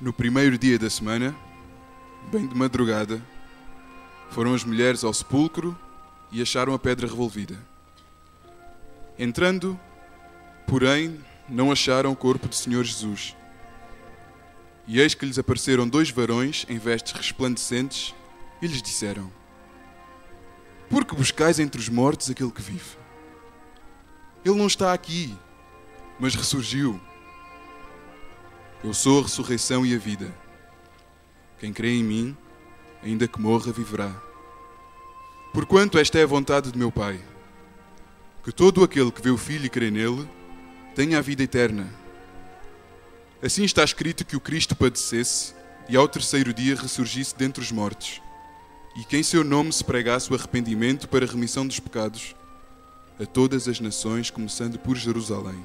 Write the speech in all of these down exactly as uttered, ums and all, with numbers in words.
No primeiro dia da semana, bem de madrugada, foram as mulheres ao sepulcro e acharam a pedra revolvida. Entrando, porém, não acharam o corpo do Senhor Jesus. E eis que lhes apareceram dois varões em vestes resplandecentes e lhes disseram: Por que buscais entre os mortos aquele que vive? Ele não está aqui, mas ressurgiu. Eu sou a ressurreição e a vida. Quem crê em mim, ainda que morra, viverá. Porquanto esta é a vontade de meu Pai, que todo aquele que vê o Filho e crê nele, tenha a vida eterna. Assim está escrito que o Cristo padecesse e ao terceiro dia ressurgisse dentre os mortos, e que em seu nome se pregasse o arrependimento para a remissão dos pecados a todas as nações, começando por Jerusalém.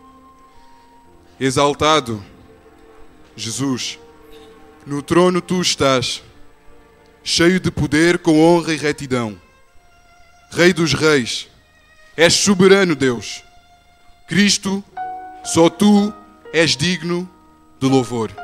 Exaltado, Jesus, no trono tu estás, cheio de poder, com honra e retidão. Rei dos reis, és soberano Deus. Cristo, só tu és digno de louvor.